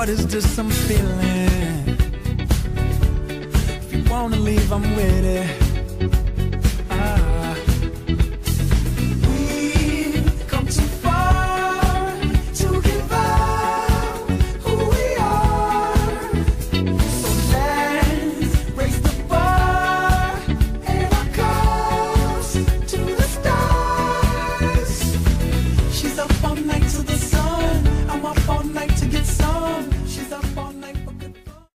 What is this I'm feeling? If you wanna leave, I'm with it.